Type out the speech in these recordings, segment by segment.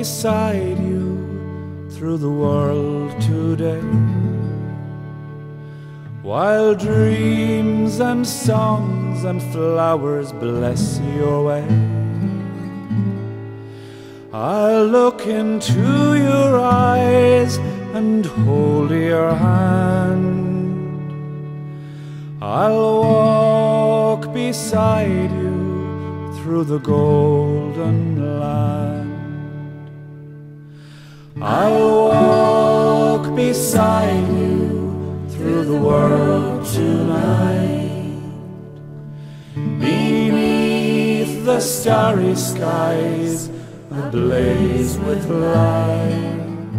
beside you through the world today, while dreams and songs and flowers bless your way. I'll look into your eyes and hold your hand. I'll walk beside you through the golden land. I'll walk beside you through the world tonight, beneath the starry skies ablaze with light.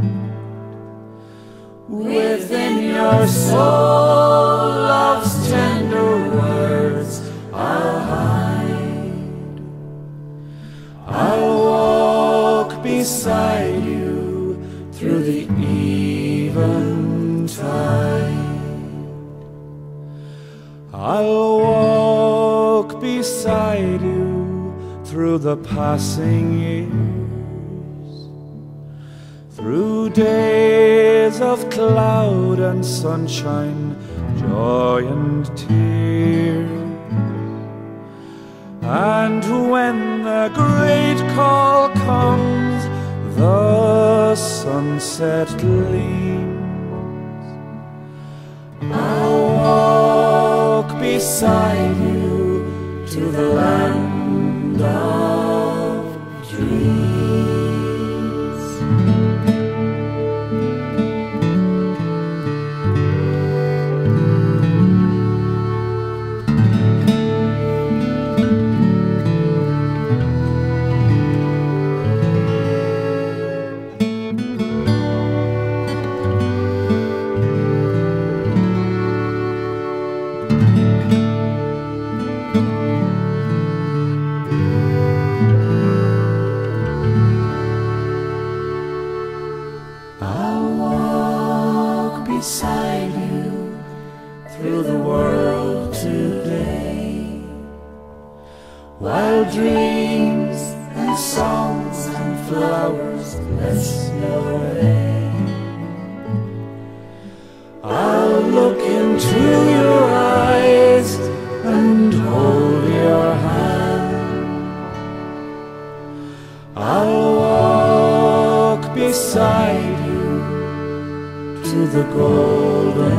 Within your soul love's tender words I'll hide. I'll walk beside you through the eventide. I'll walk beside you through the passing years, through days of cloud and sunshine, joy and tears. And when the great call comes, the sunset gleams, I'll walk beside you to the land of dreams. Beside you through the world today, while dreams and songs and flowers bless your way. I'll look into your eyes and hold your hand. I'll walk beside you to the golden